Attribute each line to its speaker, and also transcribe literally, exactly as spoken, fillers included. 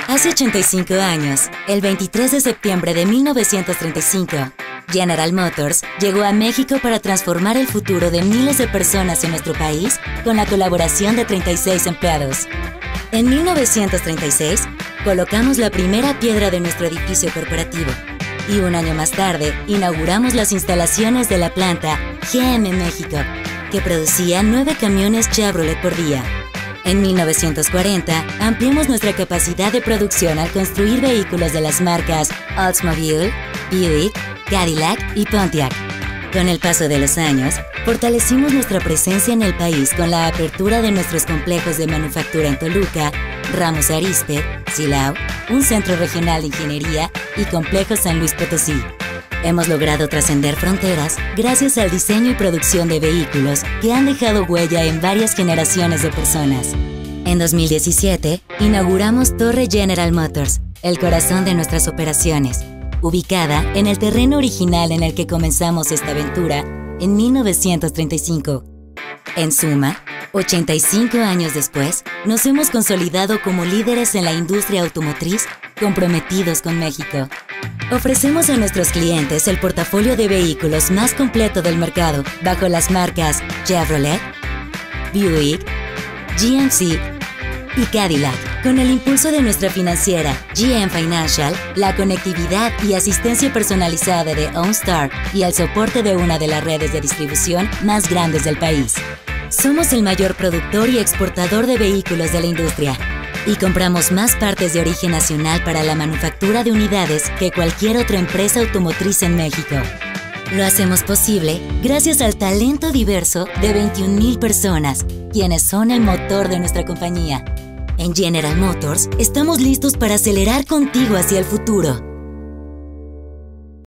Speaker 1: Hace ochenta y cinco años, el veintitrés de septiembre de mil novecientos treinta y cinco, General Motors llegó a México para transformar el futuro de miles de personas en nuestro país con la colaboración de treinta y seis empleados. En mil novecientos treinta y seis, colocamos la primera piedra de nuestro edificio corporativo y un año más tarde inauguramos las instalaciones de la planta G M México, que producía nueve camiones Chevrolet por día. En mil novecientos cuarenta, ampliamos nuestra capacidad de producción al construir vehículos de las marcas Oldsmobile, Buick, Cadillac y Pontiac. Con el paso de los años, fortalecimos nuestra presencia en el país con la apertura de nuestros complejos de manufactura en Toluca, Ramos Arizpe, Silao, un centro regional de ingeniería y complejo San Luis Potosí. Hemos logrado trascender fronteras gracias al diseño y producción de vehículos que han dejado huella en varias generaciones de personas. En dos mil diecisiete, inauguramos Torre General Motors, el corazón de nuestras operaciones, ubicada en el terreno original en el que comenzamos esta aventura en mil novecientos treinta y cinco. En suma, ochenta y cinco años después, nos hemos consolidado como líderes en la industria automotriz comprometidos con México. Ofrecemos a nuestros clientes el portafolio de vehículos más completo del mercado bajo las marcas Chevrolet, Buick, G M C y Cadillac. Con el impulso de nuestra financiera G M Financial, la conectividad y asistencia personalizada de OnStar y el soporte de una de las redes de distribución más grandes del país. Somos el mayor productor y exportador de vehículos de la industria y compramos más partes de origen nacional para la manufactura de unidades que cualquier otra empresa automotriz en México. Lo hacemos posible gracias al talento diverso de veintiún mil personas, quienes son el motor de nuestra compañía. En General Motors, estamos listos para acelerar contigo hacia el futuro.